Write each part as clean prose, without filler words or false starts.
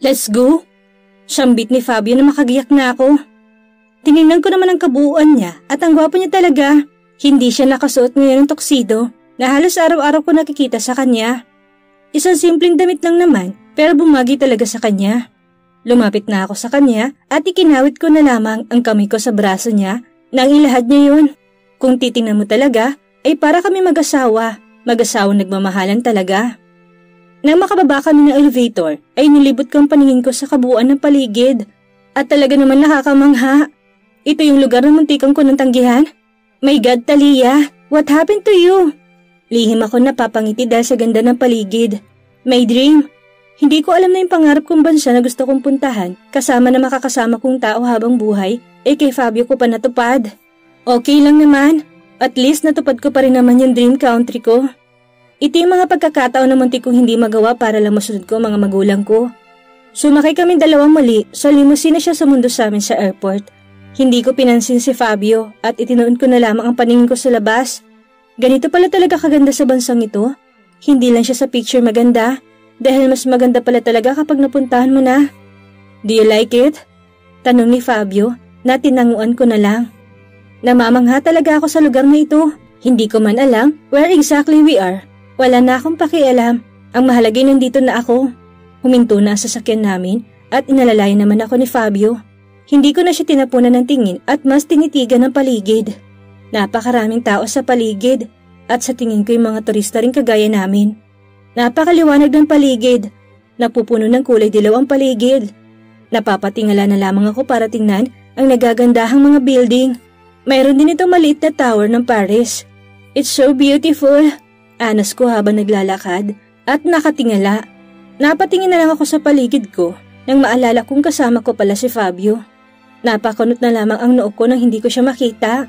Let's go! Sambit ni Fabio na makagayak na ako. Tinignan ko naman ang kabuuan niya at ang gwapo niya talaga. Hindi siya nakasuot ngayon ng tuxedo na halos araw-araw ko nakikita sa kanya. Isang simpleng damit lang naman pero bumagi talaga sa kanya. Lumapit na ako sa kanya at ikinawit ko na lamang ang kamay ko sa braso niya nang ilahad niya yun. Kung titingnan mo talaga ay para kami mag-asawa nagmamahalan talaga. Nang makababa kami ng elevator ay nilibot ko ang paningin ko sa kabuuan ng paligid at talaga naman nakakamangha. Ito yung lugar na muntikan ko ng tanggihan? My God, Talia, what happened to you? Lihim ako napapangiti dahil sa ganda ng paligid. My dream. Hindi ko alam na yung pangarap kong bansa na gusto kong puntahan kasama na makakasama kong tao habang buhay ay kay Fabio ko pa natupad. Okay lang naman. At least natupad ko pa rin naman yung dream country ko. Ito yung mga pagkakataon na muntik kong hindi magawa para lang masunod ko mga magulang ko. Sumakay kami dalawang muli sa limousine na siya sumundo sa amin sa airport. Hindi ko pinansin si Fabio at itinuon ko na lamang ang paningin ko sa labas. Ganito pala talaga kaganda sa bansang ito. Hindi lang siya sa picture maganda dahil mas maganda pala talaga kapag napuntahan mo na. Do you like it? Tanong ni Fabio na tinanguan ko na lang. Namamangha talaga ako sa lugar na ito. Hindi ko man alam where exactly we are. Wala na akong pakialam. Ang mahalaga nandito na ako. Huminto na ang sasakyan namin at inalalayan naman ako ni Fabio. Hindi ko na siya tinapunan ng tingin at mas tinitigan ng paligid. Napakaraming tao sa paligid at sa tingin ko yung mga turista rin kagaya namin. Napakaliwanag ng paligid. Napupuno ng kulay dilaw ang paligid. Napapatingala na lamang ako para tingnan ang nagagandahang mga building. Mayroon din itong maliit na tower ng Paris. It's so beautiful. Anas ko habang naglalakad at nakatingala. Napatingin na lang ako sa paligid ko nang maalala kong kasama ko pala si Fabio. Napakunot na lamang ang noo ko nang hindi ko siya makita.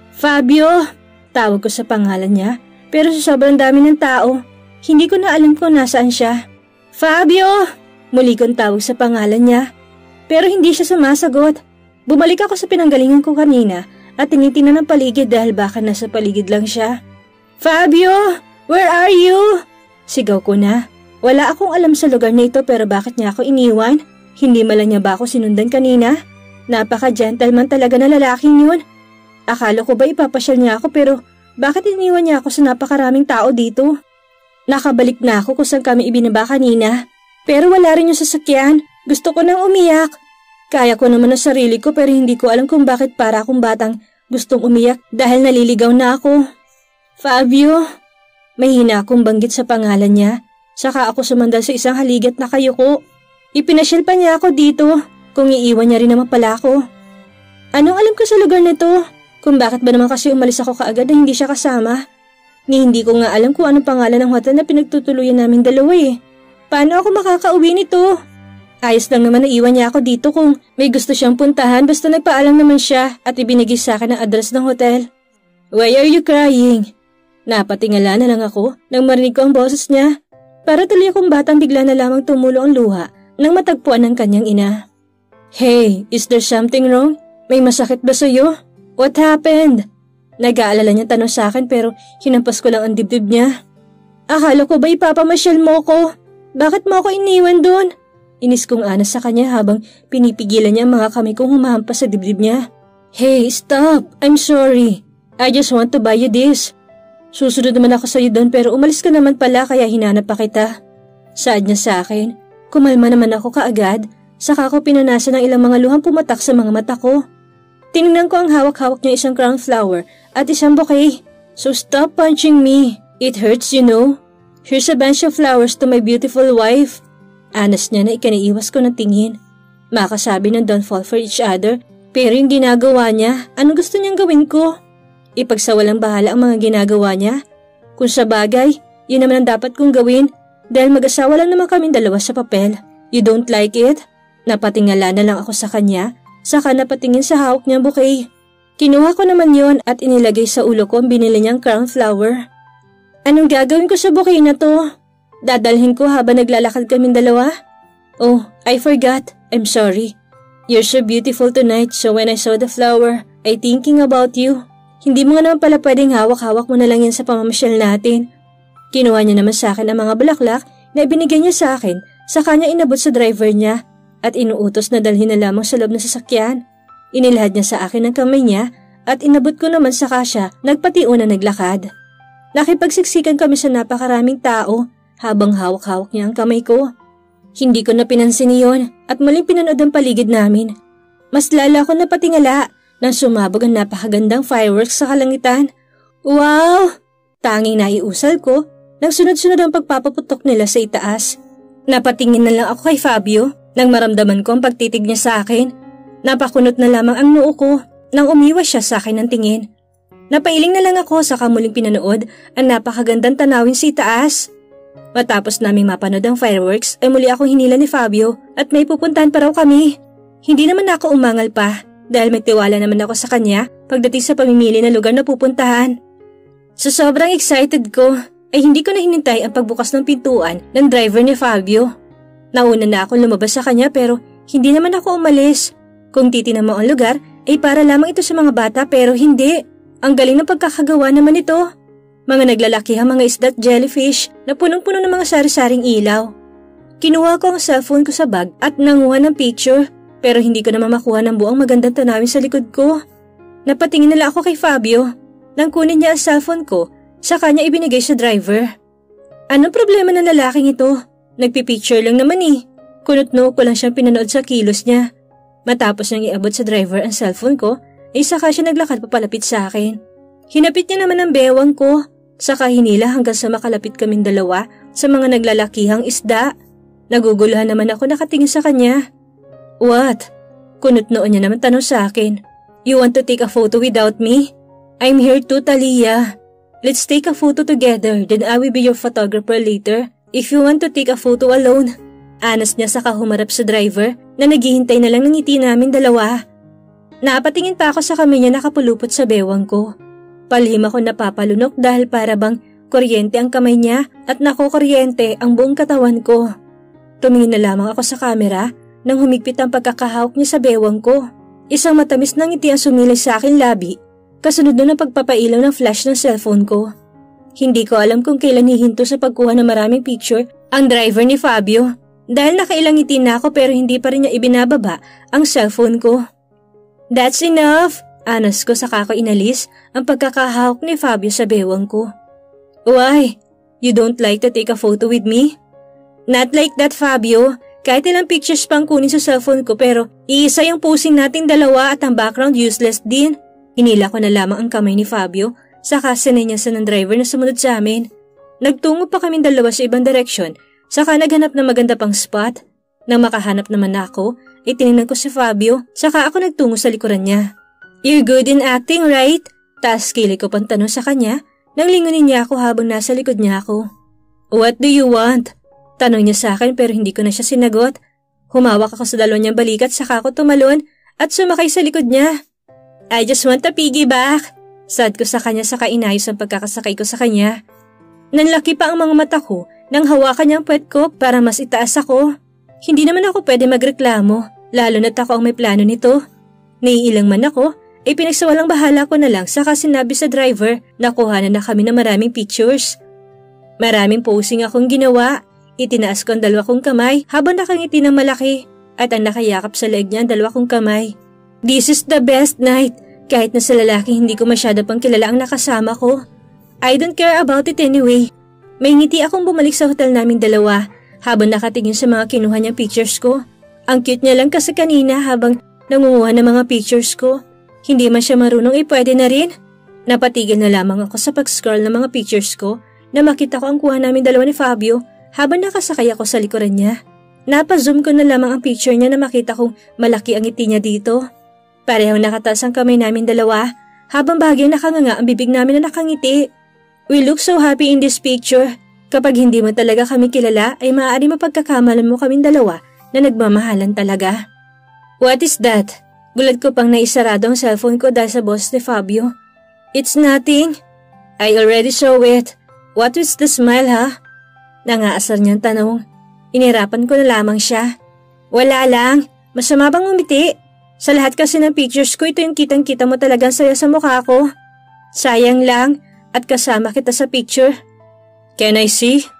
Fabio! Tawag ko sa pangalan niya pero sa sobrang dami ng tao, hindi ko na alam kung nasaan siya. Fabio! Muli kong tawag sa pangalan niya pero hindi siya sumasagot. Bumalik ako sa pinanggalingan ko kanina at tinitingnan ang paligid dahil baka nasa paligid lang siya. Fabio! Where are you? Sigaw ko na. Wala akong alam sa lugar na ito pero bakit niya ako iniwan? Hindi mala niya ba ako sinundan kanina? Napaka-gentleman talaga na lalaking yun. Akala ko ba ipapasyal niya ako pero bakit iniwan niya ako sa napakaraming tao dito? Nakabalik na ako kung saan kami ibinaba kanina. Pero wala rin yung sasakyan. Gusto ko nang umiyak. Kaya ko naman ang sarili ko pero hindi ko alam kung bakit para akong batang gustong umiyak dahil naliligaw na ako. Fabio! Mahina akong banggit sa pangalan niya. Saka ako sumandal sa isang haligat na kayuko. Ipinasyal pa niya ako dito. Kung iiwan niya rin naman pala ako. Anong alam ko sa lugar na to? Kung bakit ba naman kasi umalis ako kaagad na hindi siya kasama? Hindi ko nga alam kung anong pangalan ng hotel na pinagtutuluyan namin dalawa eh. Paano ako makakauwi nito? Ayos lang naman na iwan niya ako dito kung may gusto siyang puntahan basta nagpaalam naman siya at ibinigay sa akin ang address ng hotel. Why are you crying? Napatingala na lang ako nang marinig ko ang boses niya. Para tuloy akong batang bigla na lamang tumulo ang luha nang matagpuan ng kanyang ina. Hey, is there something wrong? May masakit ba sa'yo? What happened? Nag-aalala niya tanong sa akin pero hinampas ko lang ang dibdib niya. Akala ko ba ipapamasyal mo ko? Bakit mo ako iniwan doon? Inis kong anas sa kanya habang pinipigilan niya ang mga kamay kong humahampas sa dibdib niya. Hey, stop! I'm sorry. I just want to buy you this. Susunod naman ako sa'yo doon pero umalis ka naman pala kaya hinanap pa kita. Saad niya sa akin. Kumalma naman ako kaagad. Saka ako pinanasan ng ilang mga luhang pumatak sa mga mata ko. Tinignan ko ang hawak-hawak niya isang crown flower at isang bouquet. So stop punching me. It hurts, you know. Here's a bunch of flowers to my beautiful wife. Anas niya na ikaniiwas ko ng tingin. Makasabi ng don't fall for each other pero yung ginagawa niya, anong gusto niyang gawin ko? Ipagsawalang bahala ang mga ginagawa niya. Kung sa bagay, yun naman ang dapat kong gawin dahil mag-asawa lang naman kaming dalawa sa papel. You don't like it? Napatingala na lang ako sa kanya, saka napatingin sa hawak niyang bouquet. Kinuha ko naman yon at inilagay sa ulo ko ang binili niyang crown flower. Anong gagawin ko sa bouquet na to? Dadalhin ko habang naglalakad kaming dalawa? Oh, I forgot. I'm sorry. You're so beautiful tonight so when I saw the flower, I thinking about you. Hindi mo nga naman pala pwedeng hawak-hawak mo na lang yan sa pamamasyal natin. Kinuha niya naman sa akin ang mga bulaklak na ibinigay niya sa akin, Sa kanya inabot sa driver niya at inuutos na dalhin na lamang sa loob ng sasakyan. Inilahad niya sa akin ang kamay niya at inabot ko naman sa kasya, nagpatiuna naglakad. Nakipagsiksikan kami sa napakaraming tao habang hawak-hawak niya ang kamay ko. Hindi ko na pinansin iyon at muling pinanood ang paligid namin. Mas lala ko napatingala nang sumabog ang napakagandang fireworks sa kalangitan. Wow! Tanging naiusal ko nang sunod-sunod ang pagpapaputok nila sa itaas. Napatingin na lang ako kay Fabio nang maramdaman ko ang pagtitig niya sa akin. Napakunot na lamang ang noo ko nang umiwas siya sa akin ng tingin. Napailing na lang ako sa muling pinanood ang napakagandang tanawin sa itaas. Matapos naming mapanood ang fireworks ay muli akong hinila ni Fabio at may pupuntahan pa raw kami. Hindi naman ako umangal pa dahil may tiwala naman ako sa kanya pagdating sa pamimili ng lugar na pupuntahan. Sa sobrang excited ko ay hindi ko na hinintay ang pagbukas ng pintuan ng driver ni Fabio. Nauna na akong lumabas sa kanya pero hindi naman ako umalis. Kung titinan mo ang lugar ay para lamang ito sa mga bata pero hindi. Ang galing ng pagkakagawa naman ito. Mga naglalakihang mga isda at jellyfish na punong-puno ng mga sari-saring ilaw. Kinuha ko ang cellphone ko sa bag at nanguha ng picture pero hindi ko naman makuha ng buong magandang tanawin sa likod ko. Napatingin na lang ako kay Fabio. Nang kunin niya ang cellphone ko, sa kanya ibinigay sa driver. Anong problema ng lalaking ito? Nagpipicture lang naman eh. Kunot-noo ko lang siyang pinanood sa kilos niya. Matapos niyang iabot sa driver ang cellphone ko, ay saka siya naglakad papalapit sa akin. Hinapit niya naman ang bewang ko, saka hinila hanggang sa makalapit kaming dalawa sa mga naglalakihang isda. Naguguluhan naman ako nakatingin sa kanya. What? Kunot-noon niya naman tanong sa akin. You want to take a photo without me? I'm here too, Talia. Let's take a photo together, then I will be your photographer later. If you want to take a photo alone. Anas niya saka humarap sa driver na naghihintay na lang ng ngiti namin dalawa. Napatingin pa ako sa kamay niya nakapulupot sa bewang ko. Palihim ako napapalunok dahil para bang kuryente ang kamay niya at nakukuryente ang buong katawan ko. Tumingin na lamang ako sa kamera nang humigpit ang pagkakahawak niya sa bewang ko. Isang matamis na ngiti ang sumilay sa akin labi, kasunod nun ang pagpapailaw ng flash ng cellphone ko. Hindi ko alam kung kailan hihinto sa pagkuha ng maraming picture ang driver ni Fabio dahil nakailang ngiti na ako pero hindi pa rin niya ibinababa ang cellphone ko. That's enough! Anas ko saka ko inalis ang pagkakahawak ni Fabio sa bewang ko. Why? You don't like to take a photo with me? Not like that, Fabio. Kahit ilang pictures pang kunin sa cellphone ko pero iisa yung posing nating dalawa at ang background useless din. Hinila ko na lamang ang kamay ni Fabio saka sinenyasan ng driver na sumunod sa amin. Nagtungo pa kaming dalawa sa ibang direksyon saka naghanap ng maganda pang spot. Nang makahanap naman ako, itinignan ko si Fabio saka ako nagtungo sa likuran niya. You're good in acting, right? Taas kilay ko pang tanong sa kanya nang lingunin niya ako habang nasa likod niya ako. What do you want? Tanong niya sa akin pero hindi ko na siya sinagot. Humawak ako sa dalawa niyang balikat saka ako tumalon at sumakay sa likod niya. I just want a piggyback. Sad ko sa kanya saka inayos ang pagkakasakay ko sa kanya. Nanlaki pa ang mga mata ko nang hawakan niya ang puwet ko para mas itaas ako. Hindi naman ako pwede magreklamo, lalo na't ako ang may plano nito. Naiilang man ako, ay pinagsawalang bahala ko na lang saka sinabi sa driver na kuhanan na kami ng maraming pictures. Maraming posing akong ginawa, itinaas ko ang dalawa kong kamay habang nakangiti ng malaki at ang nakayakap sa leeg niya ang dalawa kong kamay. This is the best night, kahit na sa lalaki hindi ko masyado pang kilala ang nakasama ko. I don't care about it anyway. May ngiti akong bumalik sa hotel naming dalawa habang nakatingin sa mga kinuha niyang pictures ko. Ang cute niya lang kasi kanina habang nangunguha ng mga pictures ko. Hindi man siya marunong pwede na rin. Napatigil na lamang ako sa pag-scroll ng mga pictures ko na makita ko ang kuha namin dalawa ni Fabio habang nakasakay ako sa likuran niya. Napa-zoom ko na lamang ang picture niya na makita kong malaki ang ngiti niya dito. Parehong nakataas ang kamay namin dalawa habang bahagyang nakanganga ang bibig namin na nakangiti. We look so happy in this picture. Kapag hindi mo talaga kami kilala ay maaari mapagkakamalan mo kaming dalawa na nagmamahalan talaga. What is that? Gulat ko pang naisarado ang cellphone ko dahil sa boses ni Fabio. It's nothing. I already saw it. What is the smile, ha? Nangaasar niyang tanong. Inirapan ko na lamang siya. Wala lang. Masama bang umiti? Sa lahat kasi ng pictures ko, ito yung kitang-kita mo talagang saya sa mukha ko. Sayang lang at kasama kita sa picture. Can I see?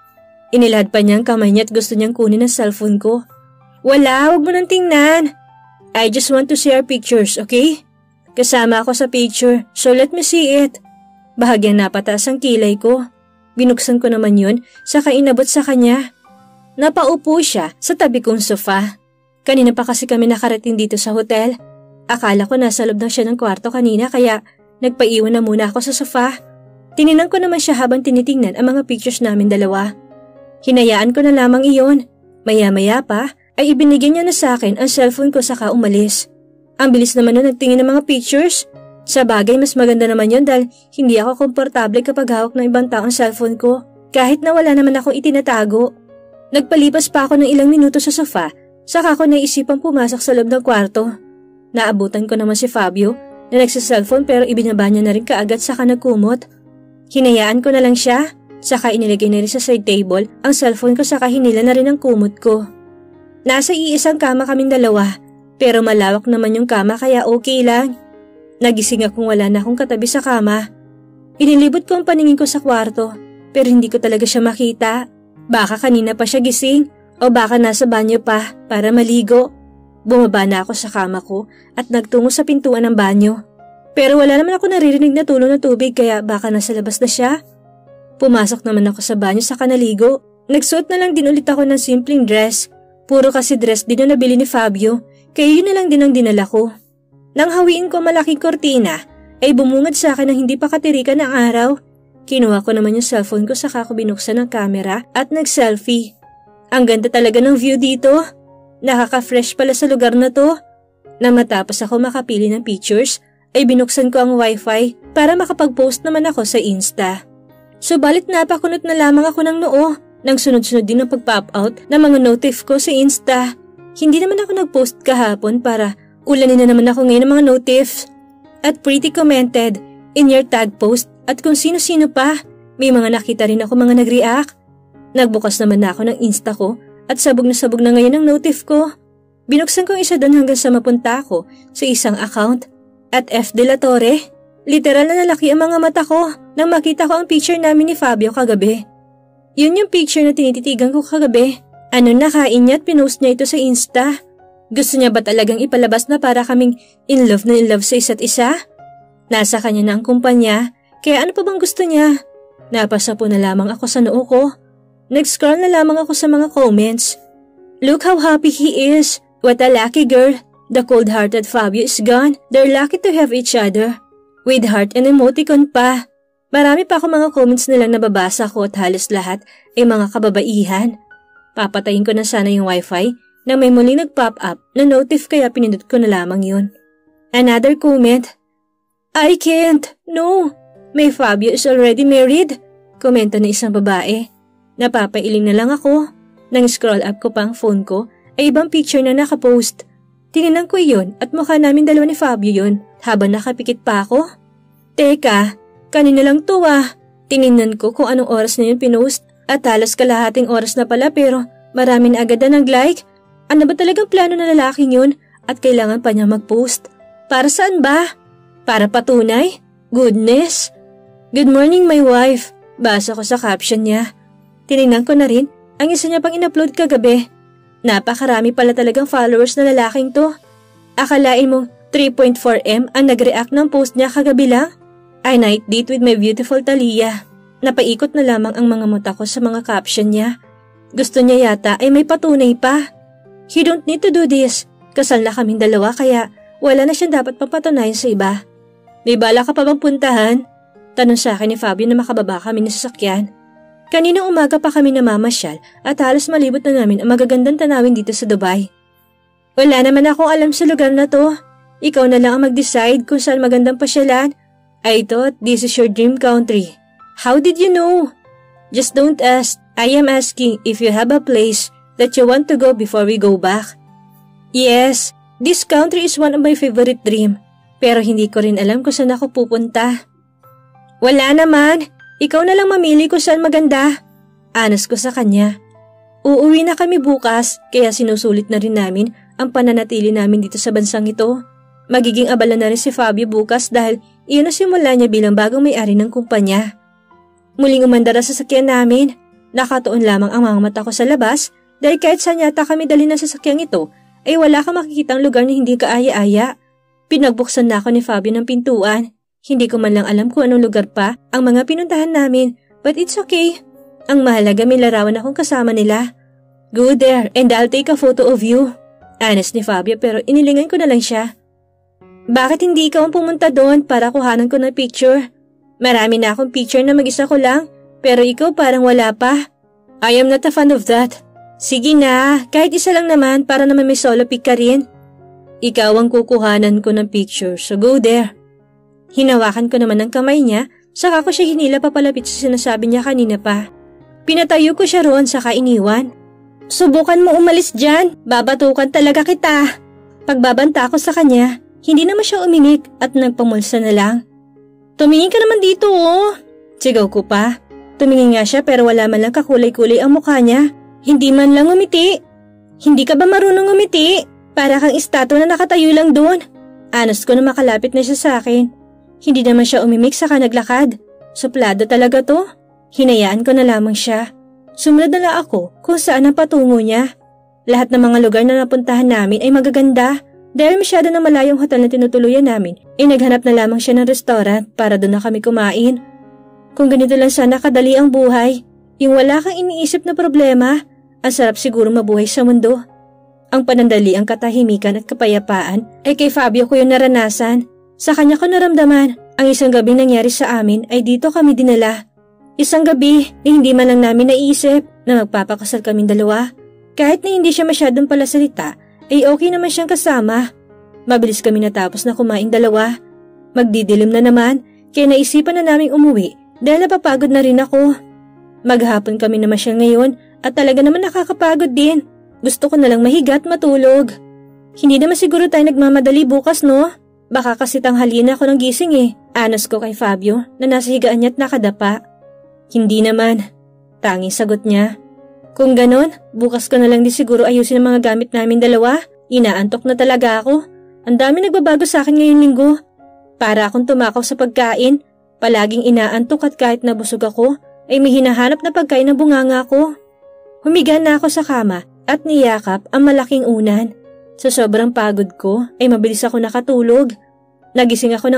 Inilahad pa niya ang kamay niya at gusto niyang kunin ang cellphone ko. Wala, huwag mo nang tingnan. I just want to see our pictures, okay? Kasama ako sa picture, so let me see it. Bahagyang napataas ang kilay ko. Binuksan ko naman yun, saka inabot sa kanya. Napaupo siya sa tabi kong sofa. Kanina pa kasi kami nakarating dito sa hotel. Akala ko nasa loob na siya ng kwarto kanina kaya nagpaiwan na muna ako sa sofa. Tininan ko naman siya habang tinitingnan ang mga pictures namin dalawa. Hinayaan ko na lamang iyon. Maya-maya pa ay ibinigyan niya na sa akin ang cellphone ko saka umalis. Ang bilis naman nun nagtingin ng mga pictures. Sa bagay mas maganda naman yun dahil hindi ako komportable kapag hawak ng ibang tao ang cellphone ko kahit na wala naman akong itinatago. Nagpalipas pa ako ng ilang minuto sa sofa saka ko naisipang pumasok sa loob ng kwarto. Naabutan ko naman si Fabio na nagsa-cellphone pero ibinaba niya na rin kaagad saka nagkumot. Hinayaan ko na lang siya. Saka inilagay na rin sa side table ang cellphone ko saka hinila na rin ang kumot ko. Nasa iisang kama kaming dalawa pero malawak naman yung kama kaya okay lang. Nagising akong wala na akong katabi sa kama. Inilibot ko ang paningin ko sa kwarto pero hindi ko talaga siya makita. Baka kanina pa siya gising o baka nasa banyo pa para maligo. Bumaba na ako sa kama ko at nagtungo sa pintuan ng banyo. Pero wala naman ako naririnig na tulo ng tubig kaya baka nasa labas na siya. Pumasok naman ako sa banyo saka naligo. Nagsuot na lang din ulit ako ng simpleng dress. Puro kasi dress din na nabili ni Fabio, kaya yun na lang din ang dinala ko. Nang hawiin ko malaking kortina, ay bumungad sa akin ng hindi pa katirikan ng araw. Kinuha ko naman yung cellphone ko saka ko binuksan ang camera at nag-selfie. Ang ganda talaga ng view dito. Nakaka-fresh pala sa lugar na to. Nang matapos ako makapili ng pictures, ay binuksan ko ang wifi para makapag-post naman ako sa Insta. Subalit napakunot na lamang ako ng noo nang sunod-sunod din ang pag-pop out ng mga notif ko sa Insta. Hindi naman ako nag-post kahapon para ulanin na naman ako ngayon ng mga notifs. At pretty commented in your tag post at kung sino-sino pa. May mga nakita rin ako mga nag-react. Nagbukas naman na ako ng Insta ko at sabog na ngayon ang notif ko. Binuksan ko isa doon hanggang sa mapunta ako sa isang account. At F. De La Torre. Literal na nalaki ang mga mata ko nang makita ko ang picture namin ni Fabio kagabi. Yun yung picture na tinititigan ko kagabi. Ano nakain niya at pinost niya ito sa Insta? Gusto niya ba talagang ipalabas na para kaming in love sa isa't isa? Nasa kanya na ang kumpanya, kaya ano pa bang gusto niya? Napasa po na lamang ako sa noo ko. Nag-scroll na lamang ako sa mga comments. Look how happy he is. What a lucky girl. The cold-hearted Fabio is gone. They're lucky to have each other. With heart and emoticon pa. Marami pa ako mga comments nilang nababasa ko at halos lahat ay mga kababaihan. Papatayin ko na sana yung wifi nang may muling nag-pop up na notif kaya pinindot ko na lamang yun. Another comment. I can't. No. May Fabio is already married. Komento na isang babae. Napapailing na lang ako. Nang scroll up ko pa ang phone ko ay ibang picture na nakapost. Tinignan ko yun at mukha namin dalawa ni Fabio yun habang nakapikit pa ako. Teka, kanina lang to ah. Tinignan ko kung anong oras na yun pinost at halos kalahating oras na pala pero marami na agad na nag-like. Ano ba talagang plano ng lalaking yun at kailangan pa niya mag-post? Para saan ba? Para patunay? Goodness! Good morning my wife. Basa ko sa caption niya. Tinignan ko na rin ang isa niya pang in-upload kagabi. Napakarami pala talagang followers na lalaking to. Akalain mong 3.4M ang nag-react ng post niya kagabi lang? I night date with my beautiful Talia. Napaikot na lamang ang mga mata ko sa mga caption niya. Gusto niya yata ay may patunay pa. He don't need to do this. Kasal na kaming dalawa kaya wala na siyang dapat papatunayan sa iba. May bala ka pa bang puntahan? Tanong sa akin ni Fabio na makababa kami ng sasakyan. Kaninang umaga pa kami namamasyal at halos malibot na namin ang magagandang tanawin dito sa Dubai. Wala naman akong alam sa lugar na to. Ikaw na lang ang mag-decide kung saan magandang pasyalan. I thought this is your dream country. How did you know? Just don't ask. I am asking if you have a place that you want to go before we go back. Yes, this country is one of my favorite dream. Pero hindi ko rin alam kung saan ako pupunta. Wala naman. Ikaw na lang mamili kung saan maganda. Anas ko sa kanya. Uuwi na kami bukas kaya sinusulit na rin namin ang pananatili namin dito sa bansang ito. Magiging abala na rin si Fabio bukas dahil iyon na simula niya bilang bagong may-ari ng kumpanya. Muling umandar sa sasakyan namin. Nakatuon lamang ang mga mata ko sa labas dahil kahit saan yata kami dali ng sasakyang ito ay wala kang makikitang lugar na hindi kaaya-aya. Pinagbuksan na ako ni Fabio ng pintuan. Hindi ko man lang alam kung anong lugar pa ang mga pinuntahan namin, but it's okay. Ang mahalaga may larawan akong kasama nila. Go there and I'll take a photo of you. Honest ni Fabio pero inilingan ko na lang siya. Bakit hindi ikaw ang pumunta doon para kuhanan ko ng picture? Marami na akong picture na mag-isa ko lang, pero ikaw parang wala pa. I am not a fan of that. Sige na, kahit isa lang naman para naman may solo pic ka rin. Ikaw ang kukuhanan ko ng picture, so go there. Hinawakan ko naman ang kamay niya, saka ko siya hinila papalapit sa sinasabi niya kanina pa. Pinatayo ko siya roon saka iniwan. Subukan mo umalis dyan, babatukan talaga kita. Pagbabanta ko sa kanya, hindi naman siya uminig at nagpamulsa na lang. Tumingin ka naman dito oh. Sigaw ko pa. Tumingin nga siya pero wala man lang kakulay-kulay ang mukha niya. Hindi man lang umiti. Hindi ka ba marunong umiti? Para kang estatwa na nakatayo lang doon. Anas ko na makalapit na siya sa akin. Hindi naman siya umimik saka naglakad. Suplado talaga to. Hinayaan ko na lamang siya. Sumunod na lang ako kung saan ang patungo niya. Lahat ng mga lugar na napuntahan namin ay magaganda. Dahil masyado na malayong hotel na tinutuluyan namin, ay naghanap na lamang siya ng restaurant para doon na kami kumain. Kung ganito lang sana kadali ang buhay, yung wala kang iniisip na problema, ang sarap siguro mabuhay sa mundo. Ang panandali, ang katahimikan at kapayapaan ay kay Fabio ko yung naranasan. Sa kanya ko naramdaman, ang isang gabing nangyari sa amin ay dito kami dinala. Isang gabi na hindi man lang namin naisip na magpapakasal kaming dalawa. Kahit na hindi siya masyadong palasalita, ay okay naman siyang kasama. Mabilis kami natapos na kumain dalawa. Magdidilim na naman, kaya naisipan na naming umuwi dahil napapagod na rin ako. Maghapon kami naman siya ngayon at talaga naman nakakapagod din. Gusto ko na lang mahiga at matulog. Hindi naman siguro tayo nagmamadali bukas no? Baka kasi tanghalian ako ng gising eh. Anos ko kay Fabio na nasa higaan niya at nakadapa. Hindi naman. Tanging sagot niya. Kung ganon, bukas ko na lang di siguro ayusin ang mga gamit namin dalawa. Inaantok na talaga ako. Ang dami nagbabago sa akin ngayong linggo. Para akong tumakaw sa pagkain. Palaging inaantok at kahit nabusog ako, ay may hinahanap na pagkain na bunganga ko. Humiga na ako sa kama at niyakap ang malaking unan. Sa sobrang pagod ko, ay mabilis ako nakatulog. Nagising ako ng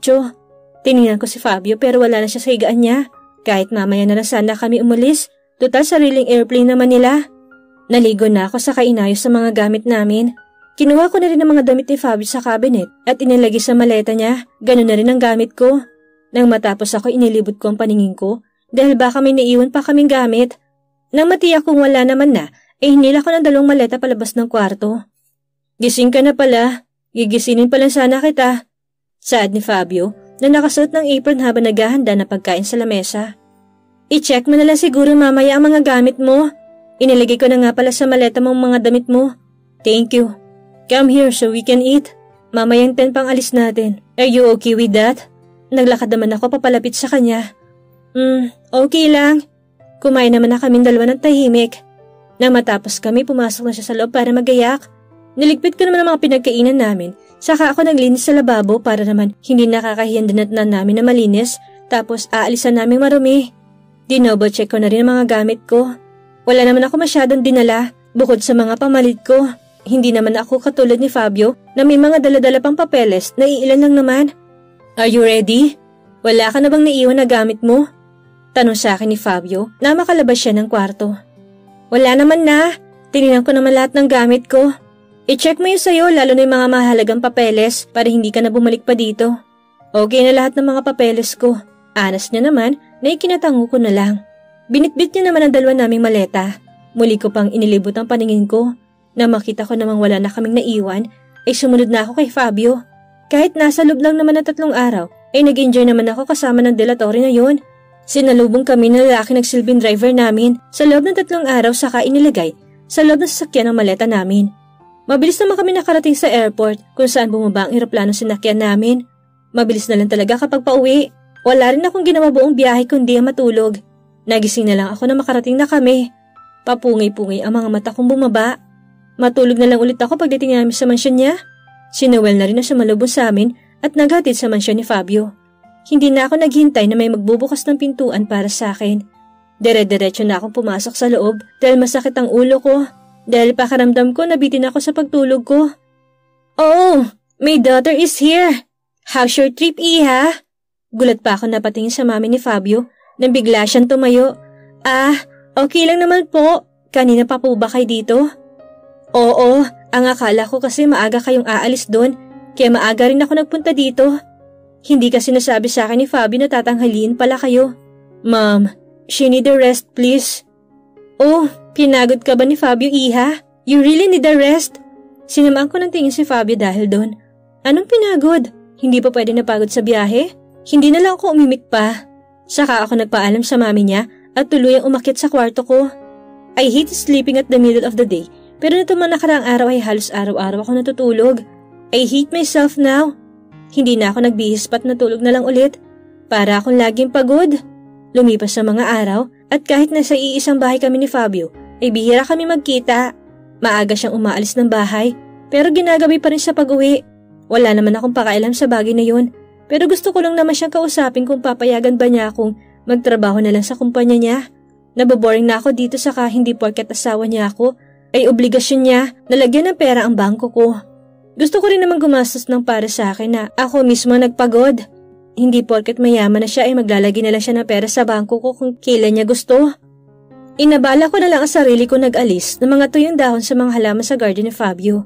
8:00. Tinignan ko si Fabio pero wala na siya sa higaan niya. Kahit mamaya na lang sana kami umalis, total sariling airplane naman nila. Naligo na ako sa kainayos sa mga gamit namin. Kinuha ko na rin ang mga damit ni Fabio sa cabinet at inilagay sa maleta niya. Ganun na rin ang gamit ko. Nang matapos ako, inilibot ko ang paningin ko dahil baka may naiwan pa kaming gamit. Nang matiyak kong wala naman na, ay hinila ko ng 2 maleta palabas ng kwarto. Gising ka na pala. Gigisinin pa lang sana kita. Saad ni Fabio na nakasuot ng apron habang naghahanda na pagkain sa lamesa. I-check mo na lang siguro mamaya ang mga gamit mo. Inilagay ko na nga pala sa maleta mong mga damit mo. Thank you. Come here so we can eat. Mamayang 10 pang alis natin. Are you okay with that? Naglakad naman ako papalapit sa kanya. Okay lang. Kumain naman na kaming dalawa ng tahimik. Nang matapos kami, pumasok na siya sa loob para magayak. Niligpit ko naman ang mga pinagkainan namin. Saka ako naglinis sa lababo para naman hindi nakakahiyan dinatnan namin na malinis. Tapos aalisan namin marumi. Dinoble check ko na rin ang mga gamit ko. Wala naman ako masyadong dinala bukod sa mga pamalit ko. Hindi naman ako katulad ni Fabio na may mga dala-dala pang papeles na iilan lang naman. Are you ready? Wala ka na bang naiwan na gamit mo? Tanong sa akin ni Fabio na makalabas siya ng kwarto. Wala naman na. Tinignan ko naman lahat ng gamit ko. I-check mo yun sa'yo lalo na yung mga mahalagang papeles para hindi ka na bumalik pa dito. Okay na lahat ng mga papeles ko. Anas niya naman na ikinatango ko na lang. Binitbit niya naman ang 2 naming maleta. Muli ko pang inilibot ang paningin ko. Na makita ko namang wala na kaming naiwan, ay sumunod na ako kay Fabio. Kahit nasa loob lang naman na 3 araw, ay nag-enjoy naman ako kasama ng delatory na yun. Sinalubong kami ng lalaki nagsilbing driver namin sa loob ng 3 araw saka inilagay sa loob ng sasakyan ng maleta namin. Mabilis naman kami nakarating sa airport kung saan bumaba ang eroplano sinakyan namin. Mabilis na lang talaga kapag pauwi. Wala rin akong ginawa buong biyahe kundi ang matulog. Nagising na lang ako na makarating na kami. Papungay-pungay ang mga mata kong bumaba. Matulog na lang ulit ako pagdating namin sa mansyon niya. Si Noel na rin na sumalubong sa amin at naghatid sa mansyon ni Fabio. Hindi na ako naghintay na may magbubukas ng pintuan para sa akin. Dire-diretso na akong pumasok sa loob dahil masakit ang ulo ko. Dahil pakiramdam ko nabitin ako sa pagtulog ko. Oh, my daughter is here. How's your trip, Iha? Gulat pa ako napatingin sa mami ni Fabio nang bigla siyang tumayo. Okay lang naman po. Kanina pa po ba kayo dito? Oo, ang akala ko kasi maaga kayong aalis doon, kaya maaga rin ako nagpunta dito. Hindi kasi nasabi sa akin ni Fabio na tatanghaliin pala kayo. Ma'am, she need a rest please. Oh, pinagod ka ba ni Fabio, Iha? You really need a rest? Sinamaan ko ng tingin si Fabio dahil doon. Anong pinagod? Hindi pa pwede napagod sa biyahe? Hindi na lang ako umimik pa. Saka ako nagpaalam sa mami niya at tuluyang umakyat sa kwarto ko. I hate sleeping at the middle of the day, pero nito man nakaraang araw ay halos araw-araw ako natutulog. I hate myself now. Hindi na ako nagbihis pa't natulog na lang ulit. Para akong laging pagod. Lumipas sa mga araw at kahit nasa iisang bahay kami ni Fabio, ay bihira kami magkita. Maaga siyang umaalis ng bahay, pero ginagabi pa rin sa pag-uwi. Wala naman akong pakailam sa bagay na yun, pero gusto ko lang naman siyang kausapin kung papayagan ba niya akong magtrabaho na lang sa kumpanya niya. Naboboring na ako dito saka hindi porket asawa niya ako, ay obligasyon niya na lagyan ng pera ang bangko ko. Gusto ko rin naman gumastos ng para sa akin na ako mismo nagpagod. Hindi porket mayaman na siya ay maglalagay na lang siya ng pera sa bangko ko kung kailan niya gusto. Inabala ko na lang ang sarili ko nag-alis ng mga tuyong dahon sa mga halaman sa garden ni Fabio.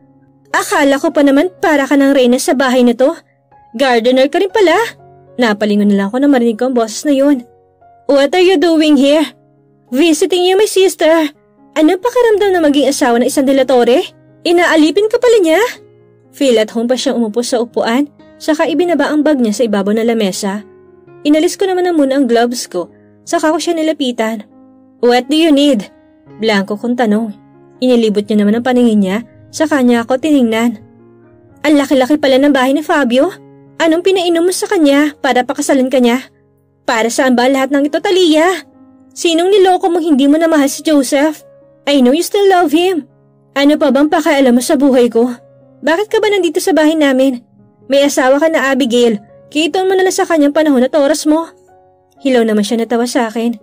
Akala ko pa naman para ka ng reyna sa bahay na to. Gardener ka rin pala. Napalingon na lang ako na marinig ko ang boses na yun. What are you doing here? Visiting you, my sister. Ano pakiramdam na maging asawa ng isang delatore? Inaalipin ka pala niya? Feel at home pa siyang umupo sa upuan, saka ibinaba ang bag niya sa ibabaw ng lamesa. Inalis ko naman na muna ang gloves ko, saka ko siya nilapitan. What do you need? Blanco kong tanong. Inilibot niya naman ang paningin niya, saka niya ako tiningnan. Ang laki-laki pala ng bahay ni Fabio. Anong pinainom mo sa kanya para pakasalan ka niya? Para saan ba lahat ng ito, Talia? Sinong niloko mong hindi mo na mahal si Joseph? I know you still love him. Ano pa bang pakialam mo sa buhay ko? Bakit ka ba nandito sa bahay namin? May asawa ka na, Abigail. Kiton mo na lang sa kanyang panahon at oras mo. Hilaw naman siya natawa sa akin.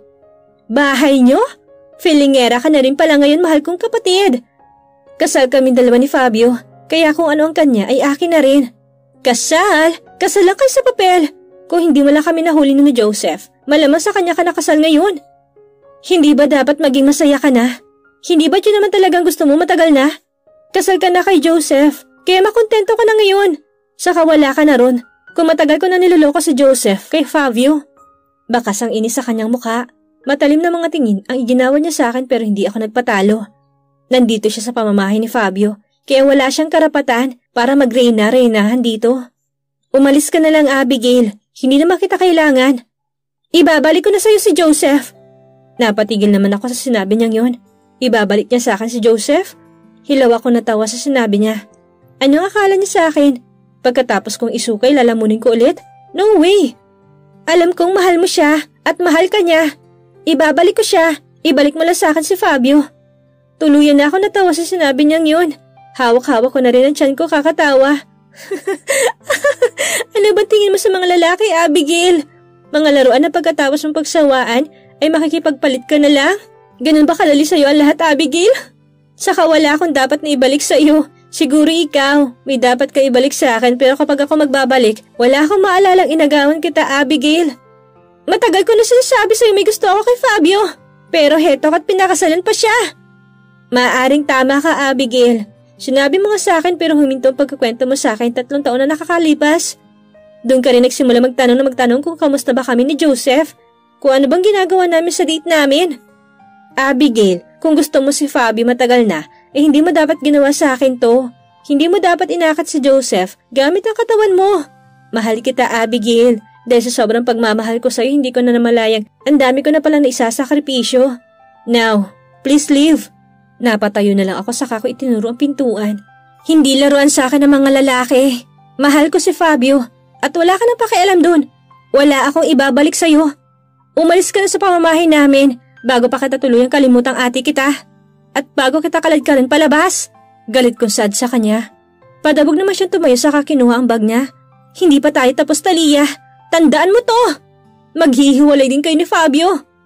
Bahay niyo? Filingera ka na rin pala ngayon, mahal kong kapatid. Kasal kami dalawa ni Fabio, kaya kung ano ang kanya ay akin na rin. Kasal? Kasal lang kayo sa papel. Kung hindi mo lang kami nahuli ni Joseph, malamang sa kanya ka nakasal ngayon. Hindi ba dapat maging masaya ka na? Hindi ba yun naman talagang gusto mo matagal na? Kasal ka na kay Joseph, kaya makontento ka na ngayon. Saka wala ka na ron. Kung matagal ko na niloloko si Joseph kay Fabio. Bakas ang inis sa kanyang mukha. Matalim na mga tingin ang iginawa niya sa akin pero hindi ako nagpatalo. Nandito siya sa pamamahay ni Fabio, kaya wala siyang karapatan para mag-reyna-reynahan dito. Umalis ka na lang, Abigail. Hindi naman kita kailangan. Ibabalik ko na sa'yo si Joseph. Napatigil naman ako sa sinabi niyang yun. Ibabalik niya sa akin si Joseph? Hilaw ako natawa sa sinabi niya. Ano ang akala niya sa akin? Pagkatapos kong isukay, lalamunin ko ulit? No way! Alam kong mahal mo siya at mahal ka niya. Ibabalik ko siya. Ibalik mo lang sa akin si Fabio. Tuluyan na ako natawa sa sinabi niyang yun. Hawak-hawak ko na rin ang tiyan ko kakatawa. Ano ba tingin mo sa mga lalaki, Abigail? Mga laruan na pagkatapos mong pagsawaan ay makikipagpalit ka na lang? Ganun ba kalali sa'yo ang lahat, Abigail? Saka wala akong dapat na ibalik sa'yo. Siguro ikaw, may dapat ka ibalik sa akin pero kapag ako magbabalik, wala akong maalalang inagawan kita, Abigail. Matagal ko na sinasabi sa'yo may gusto ako kay Fabio. Pero heto ka't pinakasalan pa siya. Maaring tama ka, Abigail. Sinabi mo nga sa akin pero huminto ang pagkukwento mo sa akin 3 taon na nakakalipas. Doon ka rin nagsimula magtanong kung kamusta ba kami ni Joseph. Kung ano bang ginagawa namin sa date namin. Abigail, kung gusto mo si Fabio matagal na, hindi mo dapat ginawa sa akin to. Hindi mo dapat inakat si Joseph gamit ang katawan mo. Mahal kita, Abigail. Dahil sa sobrang pagmamahal ko sa'yo, hindi ko na namalayang ang dami ko na palang naisasakripisyo. Now, please leave. Napatayo na lang ako saka ko itinuro ang pintuan. Hindi laruan sa akin ng mga lalaki. Mahal ko si Fabio at wala ka nang pakialam doon. Wala akong ibabalik sa'yo. Umalis ka na sa pamamahay namin bago pa kita tuluyang kalimutang ate kita. At bago kita kaladkaran palabas. Galit kong sad sa kanya. Padabog naman siyang tumayo saka kinuha ang bag niya. Hindi pa tayo tapos, Talia. Tandaan mo to. Maghihiwalay din kayo ni Fabio.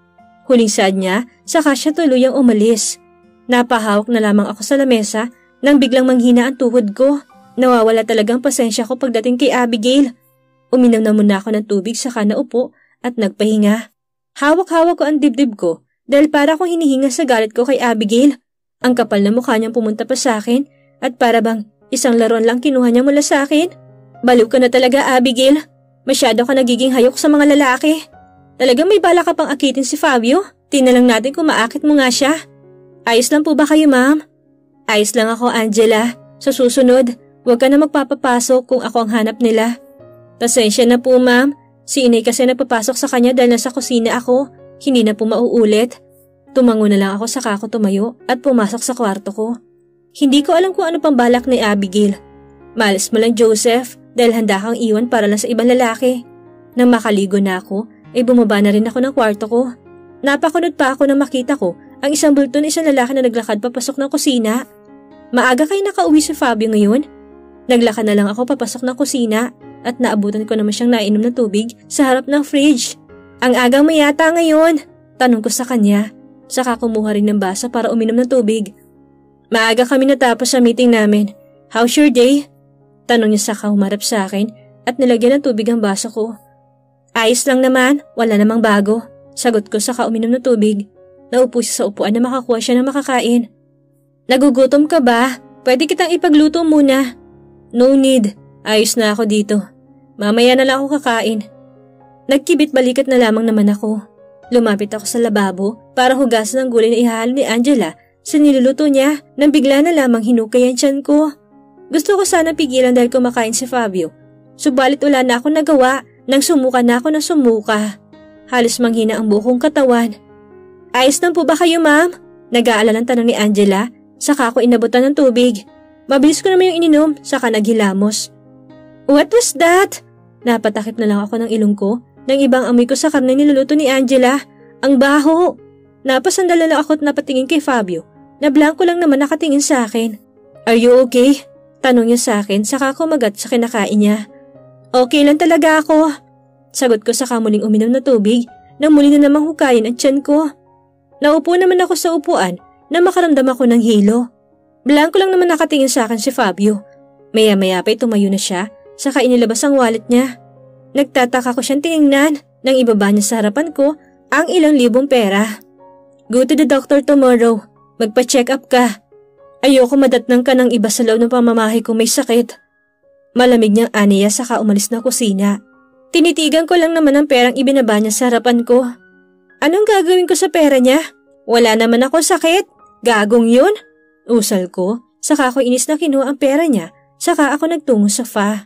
Huling saad niya, saka siya tuluyang umalis. Napahawak na lamang ako sa lamesa nang biglang manghina ang tuhod ko. Nawawala talagang pasensya ko pagdating kay Abigail. Uminom na muna ako ng tubig saka naupo at nagpahinga. Hawak-hawak ko ang dibdib ko dahil para akong hinihinga sa galit ko kay Abigail. Ang kapal na mukha niyang pumunta pa sa akin at para bang isang laruan lang kinuha niya mula sa akin. Baliw ka na talaga, Abigail. Masyado ka nagiging hayok sa mga lalaki. Talagang may bala ka pang akitin si Fabio? Tinalang natin kung maakit mo nga siya. Ayos lang po ba kayo, ma'am? Ayos lang ako, Angela. Sa susunod, huwag ka na magpapapasok kung ako ang hanap nila. Pasensya na po, ma'am. Si Inay kasi napapasok sa kanya dahil nasa kusina ako. Hindi na po mauulit. Tumango na lang ako saka ako tumayo at pumasok sa kwarto ko. Hindi ko alam kung ano pang balak ni Abigail. Malas mo lang, Joseph, dahil handa kang iwan para lang sa ibang lalaki. Nang makaligo na ako, ay bumaba na rin ako ng kwarto ko. Napakunod pa ako nang makita ko ang isang bulto na isang lalaki na naglakad papasok ng kusina. Maaga kayo nakauwi si Fabio ngayon? Naglakad na lang ako papasok ng kusina at naabutan ko naman siyang nainom ng tubig sa harap ng fridge. Ang agang mo yata ngayon? Tanong ko sa kanya. Saka kumuha rin ng basa para uminom ng tubig. Maaga kami natapos sa meeting namin. How's your day? Tanong niya saka humarap sa akin at nilagyan ng tubig ang baso ko. Ayos lang naman, wala namang bago. Sagot ko saka uminom ng tubig. Naupo siya sa upuan na makakuha siya ng makakain. Nagugutom ka ba? Pwede kitang ipagluto muna. No need, ayos na ako dito. Mamaya na lang ako kakain. Nagkibit balikat na lamang naman ako. Lumapit ako sa lababo para hugasan ang gulay na ihahalo ni Angela sa niluluto niya nang bigla na lamang hinukay ang tiyan ko. Gusto ko sana pigilan dahil kumakain si Fabio. Subalit wala na akong nagawa nang sumuka na ako ng sumuka. Halos manghina ang buong katawan. Ayos lang po ba kayo, ma'am? Nag-aalalang tanong ni Angela, saka ako inabutan ng tubig. Mabilis ko naman yung ininom, saka naghilamos. What was that? Napatakip na lang ako ng ilong ko nang ibang amoy ko sa karne niluluto ni Angela. Ang baho! Napasandala lang ako at napatingin kay Fabio na blanco lang naman nakatingin sa akin. Are you okay? Tanong niya sa akin, saka ako magat sa kinakain niya. Okay lang talaga ako. Sagot ko saka muling uminom na tubig nang muli na namang hukayin ang tiyan ko. Naupo naman ako sa upuan na makaramdam ako ng hilo. Blanco lang naman nakatingin sa akin si Fabio. Maya-maya pa'y tumayo na siya, saka inilabas ang wallet niya. Nagtataka ko siyang tinignan nang ibaba niya sa harapan ko ang ilang libong pera. Go to the doctor tomorrow. Magpa-check up ka. Ayoko madatnang ka ng iba sa loob ng pamamahay kung may sakit. Malamig niyang aniya saka umalis na kusina. Tinitigan ko lang naman ang perang ibinaba niya sa harapan ko. Anong gagawin ko sa pera niya? Wala naman ako sakit. Gagong yun. Usal ko, saka ako inis na kinuha ang pera niya, saka ako nagtungo sa fa.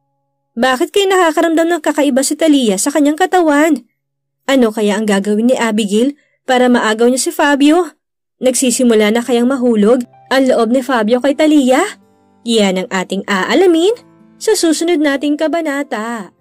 Bakit kayo nakakaramdam ng kakaiba si Talia sa kanyang katawan? Ano kaya ang gagawin ni Abigail para maagaw niya si Fabio? Nagsisimula na kayang mahulog ang loob ni Fabio kay Talia? Yan ang ating aalamin sa susunod nating kabanata.